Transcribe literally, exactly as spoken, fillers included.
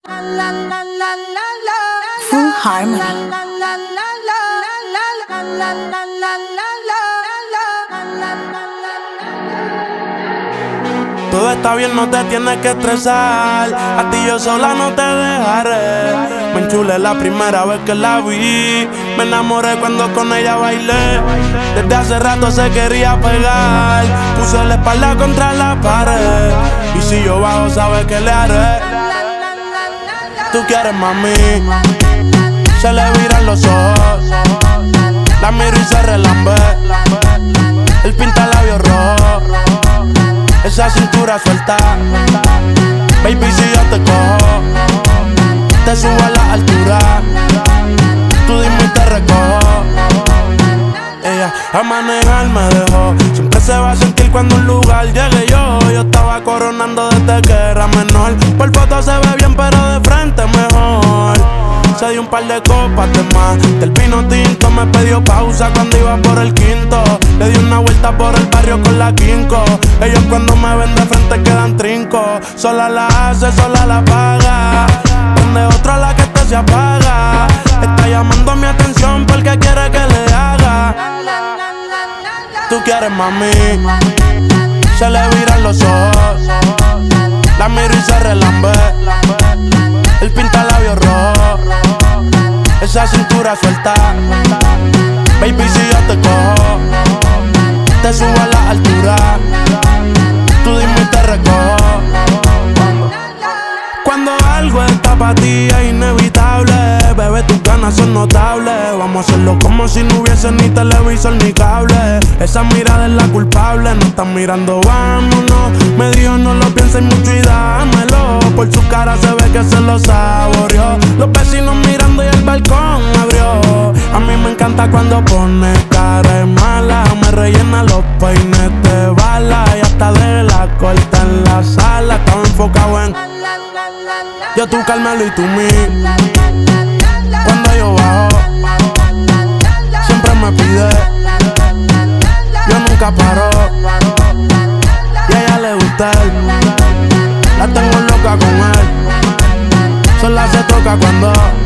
Full Harmony. Todo está bien, no te tienes que estresar. A ti yo sola no te dejaré. Me enchulé la primera vez que la vi. Me enamoré cuando con ella bailé. Desde hace rato se quería pegar. Puse la espalda contra la pared. Y si yo bajo, sabes que le haré. Tú quieres, mami. Se le viran los ojos. La miro y se relambe. El pinta labios rojo. Esa cintura suelta. Baby, si yo te cojo, te subo a la altura. Tú dime y te recojo. Ella a manejar me dejó. Siempre se va a sentir cuando un lugar llegue yo. Yo estaba coronando desde que era menor. Por foto se ve bien pero de frente mejor. Se dio un par de copas de más. Del vino tinto me pidió pausa cuando iba por el quinto. Le di una vuelta por el barrio con la quinco. Ellos cuando me ven de frente quedan trinco. Sola la hace, sola la paga. Donde otra la que este se apaga. Está llamando mi atención porque quiere que le haga. Tú quieres, mami. Se le viran los ojos. La miro y se relambe. El pinta labios rojo. Esa cintura suelta. Baby, si yo te cojo, te subo a la altura. Tú dime y te recojo. Cuando algo está pa' ti es inevitable. Bebé, tus ganas son notables. Vamos a hacerlo como si no hubiese ni televisor ni cable. Esa mirada es la culpable. No están mirando, vámonos. Me dijo no lo pienses mucho y dámelo. Por su cara se ve que se lo saboreó. Los vecinos mirando y el balcón abrió. A mí me encanta cuando pone cara de mala. Me rellena los peines de bala. Y hasta de la corta en la sala. Estaba enfocado en yo, tú, Carmelo y tú, mí. Cuando yo bajo, siempre me pide. Yo nunca paro. Y a ella le gusta él. La tengo loca con él. Sola se toca cuando